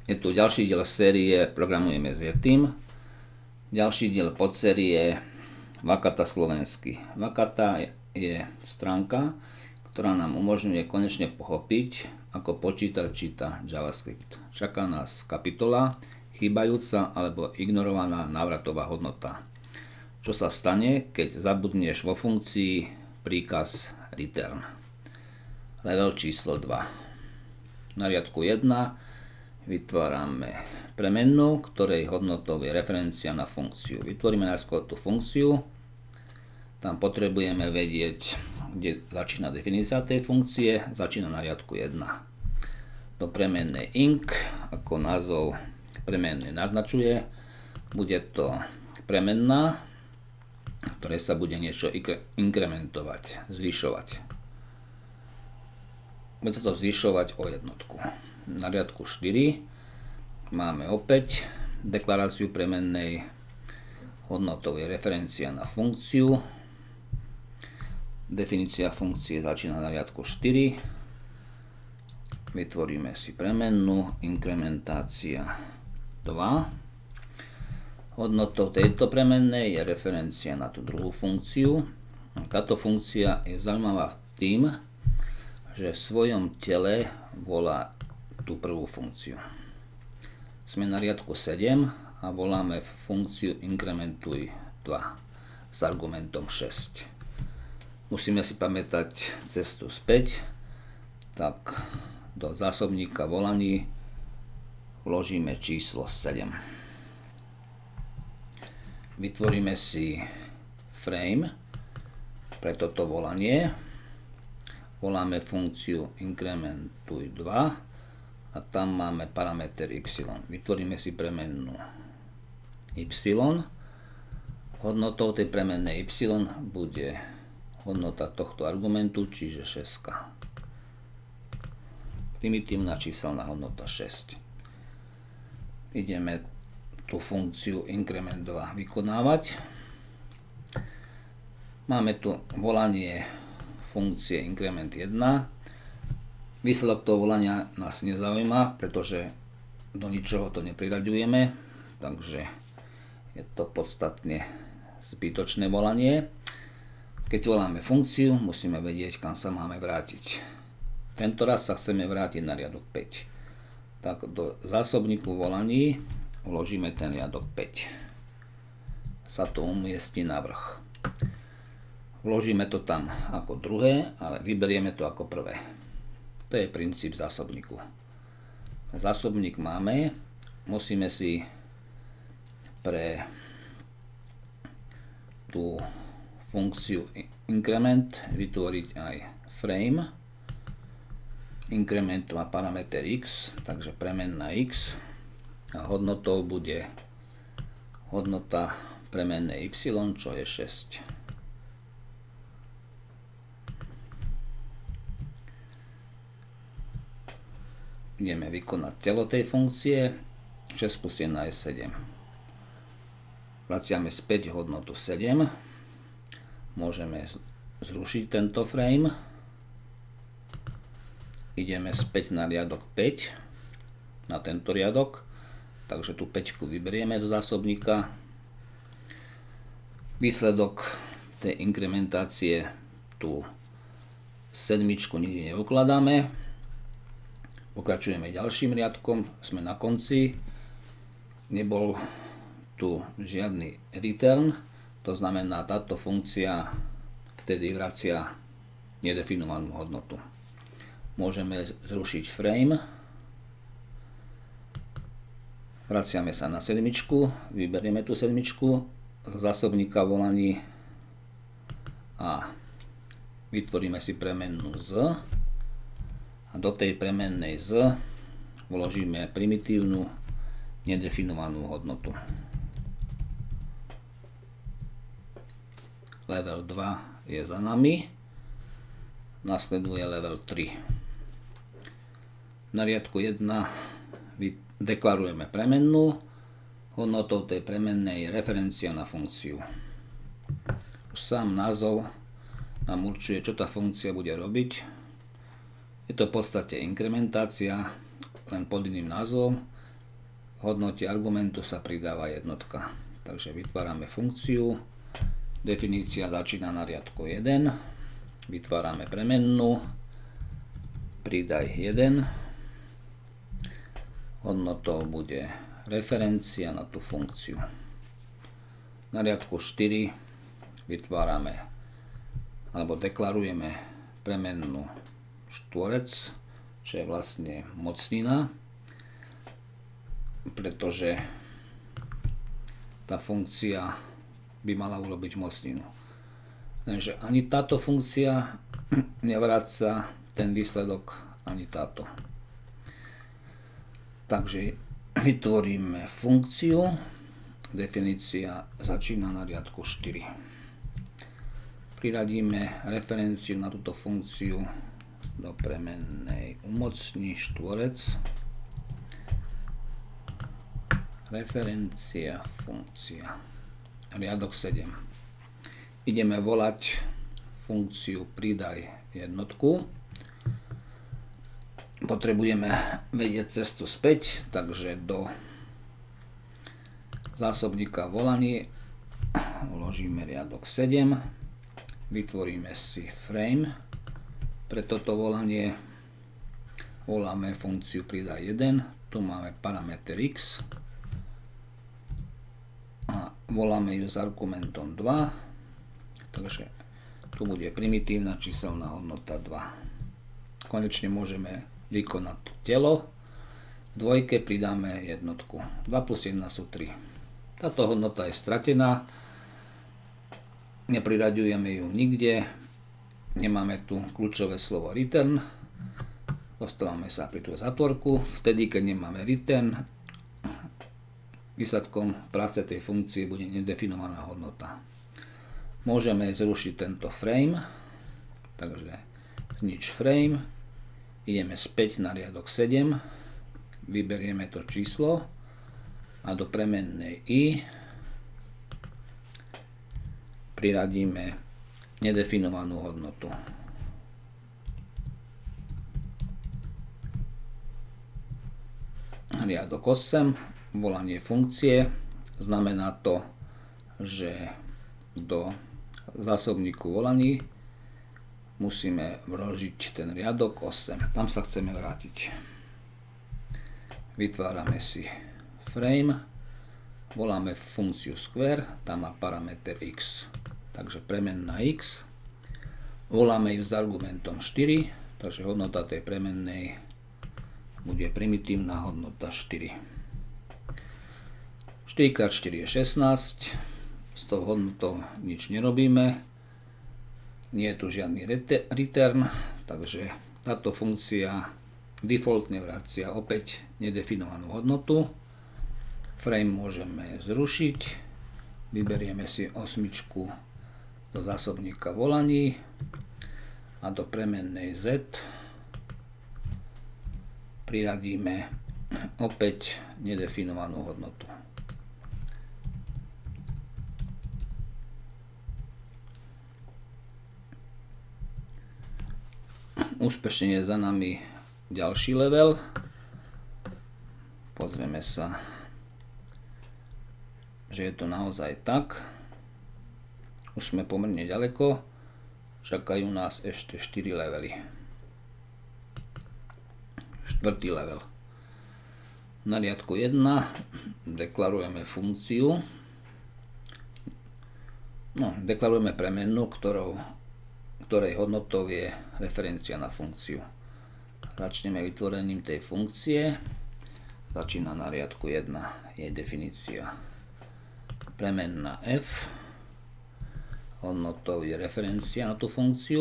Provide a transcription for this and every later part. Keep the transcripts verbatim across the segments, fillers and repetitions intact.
Je tu ďalší diel série Programujeme s Yetim. Ďalší diel podsérie Vakata slovensky. Vakata je stránka, ktorá nám umožňuje konečne pochopiť, ako počítač číta JavaScript. Čaká nás kapitola Chýbajúca alebo ignorovaná návratová hodnota. Čo sa stane, keď zabudneš vo funkcii príkaz return. Level číslo dva. Na riadku jeden vytvárame premennú, ktorej hodnotou je referencia na funkciu. Vytvoríme najskôr tú funkciu. Tam potrebujeme vedieť, kde začína definícia tej funkcie. Začína na riadku jeden. Do premennej ink, ako názov premennej naznačuje, bude to premenná, ktorej sa bude niečo inkrementovať, zvyšovať. Bude sa to zvyšovať o jednotku. Na riadku štyri máme opäť deklaráciu premennej, hodnotou je referencia na funkciu. Definícia funkcie začína na riadku štyri. Vytvoríme si premennú, inkrementácia dva. Hodnotou tejto premennej je referencia na tú druhú funkciu. Táto funkcia je zaujímavá tým, že v svojom tele volá tú prvú funkciu. Sme na riadku sedem a voláme funkciu inkrementuj dva s argumentom šesť. Musíme si pamätať cestu späť, tak do zásobníka volaní vložíme číslo sedem. Vytvoríme si frame pre toto volanie. Voláme funkciu inkrementuj dva a tam máme parameter y. Vytvoríme si premennú y. Hodnotou tej premennej y bude hodnota tohto argumentu, čiže šesť. Primitívna číselná hodnota šesť. Ideme tú funkciu increment dva vykonávať. Máme tu volanie funkcie increment jeden. Výsledok toho volania nás nezaujíma, pretože do ničoho to nepriraďujeme, takže je to podstatne zbytočné volanie. Keď voláme funkciu, musíme vedieť, kam sa máme vrátiť. Tento raz sa chceme vrátiť na riadok päť. Tak do zásobníku volaní vložíme ten riadok päť. Sa to umiestni na vrch. Vložíme to tam ako druhé, ale vyberieme to ako prvé. To je princíp zásobníku. Zásobník máme, musíme si pre tú funkciu increment vytvoriť aj frame. Increment má parameter x, takže premenná x a hodnotou bude hodnota premennej y, čo je šesť. Ideme vykonať telo tej funkcie. šesť plus jeden je sedem. Vraciame späť hodnotu sedem. Môžeme zrušiť tento frame. Ideme späť na riadok päť, na tento riadok, takže tú päťku vyberieme zo zásobníka. Výsledok tej inkrementácie, tú sedmičku nikdy neukladáme. Pokračujeme ďalším riadkom, sme na konci, nebol tu žiadny return, to znamená, táto funkcia vtedy vracia nedefinovanú hodnotu. Môžeme zrušiť frame. Vraciame sa na sedmičku, vyberieme tú sedmičku z zásobníka volaní a vytvoríme si premennú z. A do tej premennej z vložíme primitívnu nedefinovanú hodnotu. Level dva je za nami. Nasleduje level tri. Na riadku jeden deklarujeme premennú. Hodnotou tej premennej je referencia na funkciu. Už sám názov nám určuje, čo tá funkcia bude robiť. Je to v podstate inkrementácia, len pod iným názvom. hodnote argumentu sa pridáva jednotka. Takže vytvárame funkciu, definícia začína na riadku jeden, vytvárame premennú, pridaj jeden, hodnotou bude referencia na tú funkciu. Na riadku štyri vytvárame alebo deklarujeme premennú štvorec, čo je vlastne mocnina, pretože tá funkcia by mala urobiť mocninu. Lenže ani táto funkcia nevráca ten výsledok, ani táto. Takže vytvoríme funkciu, definícia začína na riadku štyri. Priradíme referenciu na túto funkciu do premennej umocni štvorec, referencia funkcia, riadok sedem. Ideme volať funkciu pridaj jednotku. Potrebujeme vedieť cestu späť, takže do zásobníka volaní uložíme riadok sedem, vytvoríme si frame. Pre toto volanie voláme funkciu pridaj jeden, tu máme parameter x a voláme ju s argumentom dva, takže tu bude primitívna číselná hodnota dva. Konečne môžeme vykonať telo, v dvojke pridáme jednotku, dva plus jeden sú tri. Táto hodnota je stratená, nepriraďujeme ju nikde, nemáme tu kľúčové slovo return, dostávame sa pri tú zatvorku, vtedy keď nemáme return, výsledkom práce tej funkcie bude nedefinovaná hodnota. Môžeme zrušiť tento frame, takže znič frame, ideme späť na riadok sedem, vyberieme to číslo a do premennej i priradíme nedefinovanú hodnotu. Riadok osem, volanie funkcie, znamená to, že do zásobníku volaní musíme vložiť ten riadok osem, tam sa chceme vrátiť. Vytvárame si frame, voláme funkciu square, tam má parameter x, takže premenná x, voláme ju s argumentom štyri, takže hodnota tej premennej bude primitívna hodnota štyri. štyri krát štyri je šestnásť, s tou hodnotou nič nerobíme, nie je tu žiadny return, takže táto funkcia defaultne vracia opäť nedefinovanú hodnotu. Frame môžeme zrušiť, vyberieme si osmičku do zásobníka volaní a do premennej z priradíme opäť nedefinovanú hodnotu. Úspešne je za nami ďalší level. Pozrieme sa, že je to naozaj tak. Už sme pomerne ďaleko. Čakajú nás ešte štyri levely. Štvrtý level. Na riadku jeden deklarujeme funkciu. No, deklarujeme premennú, ktorou, ktorej hodnotou je referencia na funkciu. Začneme vytvorením tej funkcie. Začína na riadku jeden, je definícia premenná f. Hodnotou je referencia na tú funkciu.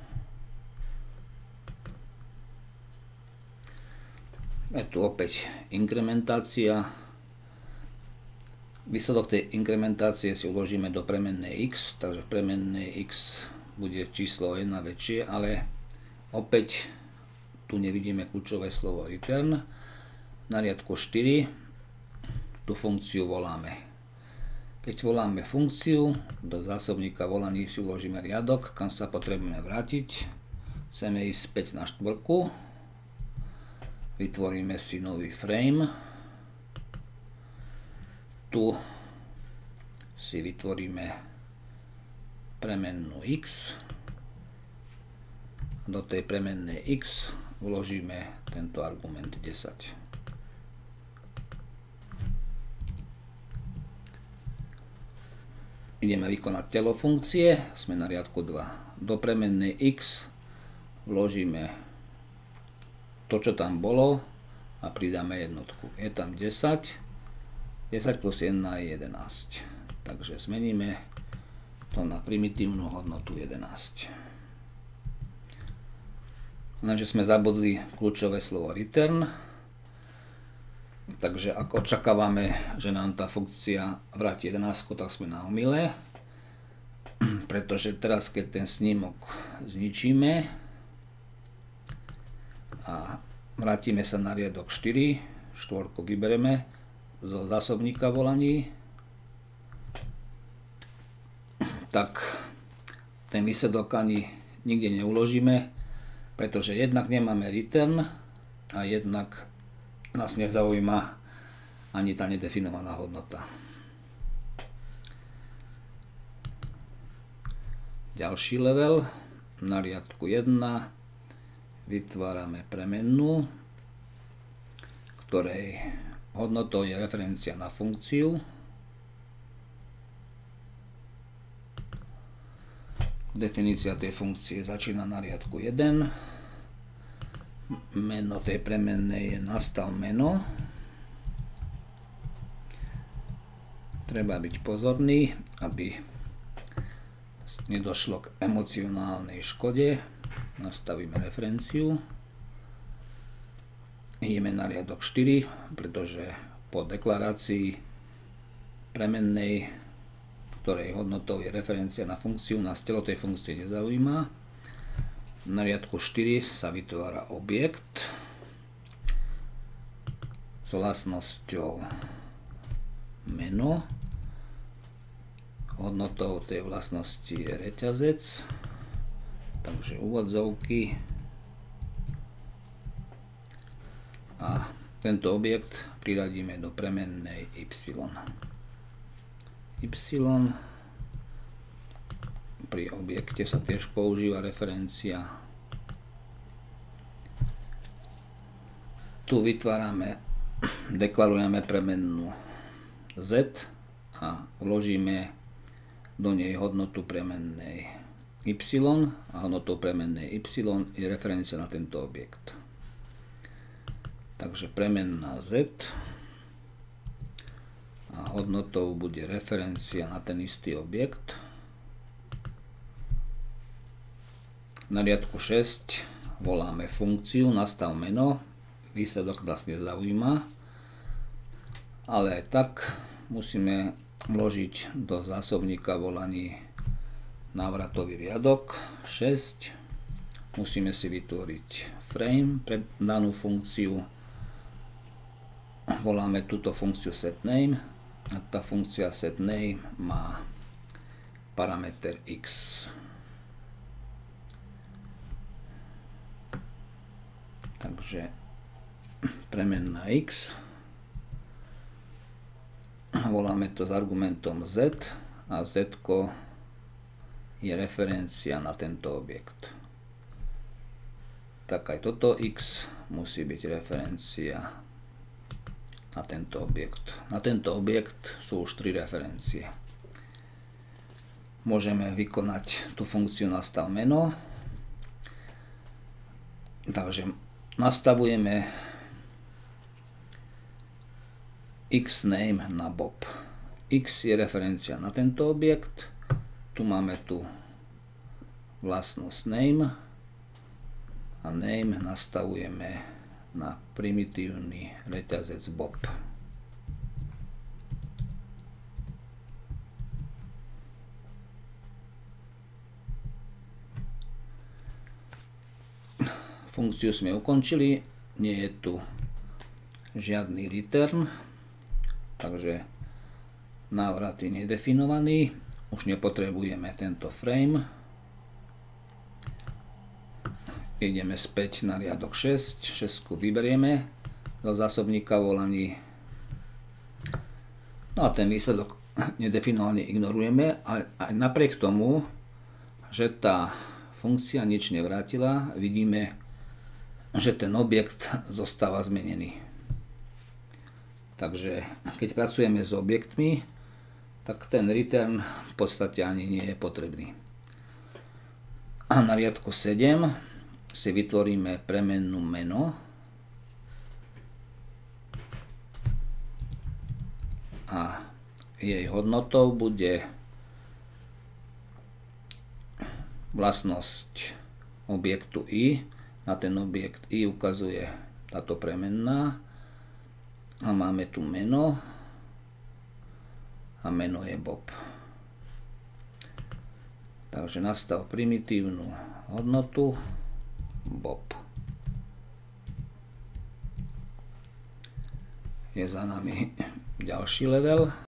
Je tu opäť inkrementácia. Výsledok tej inkrementácie si uložíme do premennej x, takže v premennej x bude číslo jeden väčšie, ale opäť tu nevidíme kľúčové slovo return. Na riadku štyri tú funkciu voláme. Keď voláme funkciu, do zásobníka volaní si uložíme riadok, kam sa potrebujeme vrátiť. Chceme ísť späť na štvorku. Vytvoríme si nový frame. tu si vytvoríme premennú x. Do tej premennej x vložíme tento argument desať. Ideme vykonať telo funkcie, sme na riadku dva. Do premennej x vložíme to, čo tam bolo a pridáme jednotku. Je tam desať, desať plus jeden je jedenásť. Takže zmeníme to na primitívnu hodnotu jedenásť. Lenže sme zabudli kľúčové slovo return, takže ak očakávame, že nám tá funkcia vráti jedenásť, tak sme na omyle, pretože teraz keď ten snímok zničíme a vrátime sa na riadok štyri, štvorku vybereme zo zásobníka volaní, tak ten výsledok ani nikde neuložíme, pretože jednak nemáme return a jednak nás nezaujíma ani tá nedefinovaná hodnota. Ďalší level, na riadku jeden vytvárame premennú, ktorej hodnotou je referencia na funkciu. Definícia tej funkcie začína na riadku jeden. Meno tej premennej je nastav meno. Treba byť pozorný, aby nedošlo k emocionálnej škode. Nastavíme referenciu. Ideme na riadok štyri, pretože po deklarácii premennej, ktorej hodnotou je referencia na funkciu, nás telo tej funkcie nezaujíma. Na riadku štyri sa vytvára objekt s vlastnosťou meno. Hodnotou tej vlastnosti je reťazec, takže úvodzovky a tento objekt priradíme do premennej y. y pri objekte sa tiež používa referencia. Tu vytvárame, deklarujeme premennú z a vložíme do nej hodnotu premennej y a hodnotou premennej y je referencia na tento objekt. Takže premenná z a hodnotou bude referencia na ten istý objekt. Na riadku šesť voláme funkciu nastav meno, výsledok nás nezaujíma, ale aj tak musíme vložiť do zásobníka volaní návratový riadok šesť. Musíme si vytvoriť frame pre danú funkciu. Voláme túto funkciu setName a tá funkcia setName má parameter x. Takže premenná x. Voláme to s argumentom z a z je referencia na tento objekt. Tak aj toto x musí byť referencia na tento objekt. Na tento objekt sú už tri referencie. Môžeme vykonať tú funkciu nastav meno. Takže nastavujeme xName na Bob. X je referencia na tento objekt. Tu máme tu vlastnosť name a name nastavujeme na primitívny reťazec Bob. Funkciu sme ukončili, nie je tu žiadny return, takže návrat je nedefinovaný, už nepotrebujeme tento frame. Ideme späť na riadok šesť, šesť vyberieme do zásobníka volaní No a ten výsledok nedefinovaný ignorujeme, ale aj napriek tomu, že tá funkcia nič nevrátila, vidíme, že ten objekt zostáva zmenený. Takže keď pracujeme s objektmi, tak ten return v podstate ani nie je potrebný. A na riadku sedem si vytvoríme premennú meno a jej hodnotou bude vlastnosť objektu i. Na ten objekt i ukazuje táto premenná a máme tu meno a meno je Bob. Takže nastav primitívnu hodnotu Bob. Je za nami ďalší level.